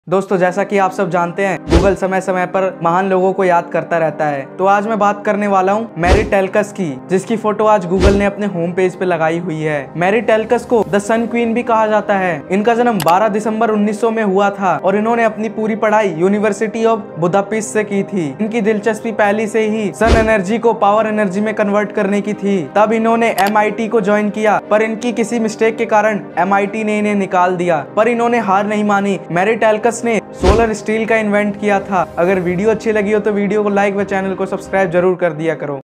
दोस्तों, जैसा कि आप सब जानते हैं, गूगल समय समय पर महान लोगों को याद करता रहता है। तो आज मैं बात करने वाला हूं मैरी टेल्कस की, जिसकी फोटो आज गूगल ने अपने होम पेज पे लगाई हुई है। मैरी टेल्कस को द सन क्वीन भी कहा जाता है। इनका जन्म 12 दिसंबर 1900 में हुआ था और इन्होंने अपनी पूरी पढ़ाई यूनिवर्सिटी ऑफ बुदापेस्ट से की थी। इनकी दिलचस्पी पहले से ही सन एनर्जी को पावर एनर्जी में कन्वर्ट करने की थी। तब इन्होंने MIT को ज्वाइन किया, पर इनकी किसी मिस्टेक के कारण MIT ने इन्हें निकाल दिया। पर इन्होंने हार नहीं मानी। मैरी टेल्कस ने सोलर स्टील का इन्वेंट किया था। अगर वीडियो अच्छी लगी हो तो वीडियो को लाइक व चैनल को सब्सक्राइब जरूर कर दिया करो।